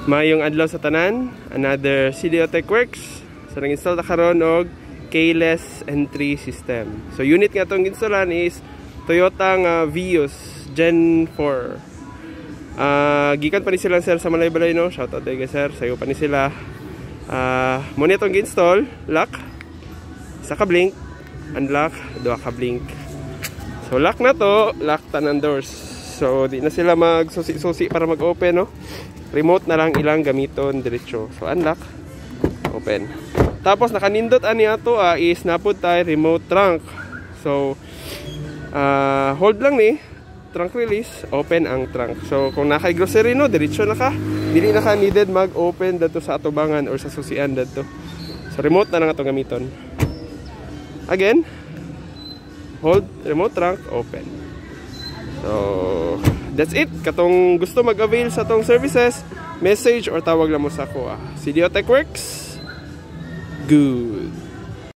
Mayong adlaw sa tanan, another CDO Tech Works. So nang-install na karon og keyless entry system. So unit nga itong installan is Toyota Vios Gen4. Gikan pa ni sila sir sa Malay-Balay, no? Shoutout tayo sir, sayo pa ni sila. Muna itong gi-install, lock, isa ka blink, unlock, dua ka blink. So lock na to, lock tanan doors. So di na sila magsusi-susi para mag-open, no? Remote na lang ilang gamiton diretso. So unlock, open. Tapos nakanindot ani ato is napud tayo remote trunk. So hold lang ni trunk release, open ang trunk. So kung nakay grocery, no, diretso na ka. Dili na ka needed mag-open dito sa atubangan or sa susian dito. So remote na lang atong gamiton. Again, hold remote trunk, open. So that's it. Katong gusto mag-avail sa tong services, message or tawag lang mo sa ako. CDO Tech Works. Good.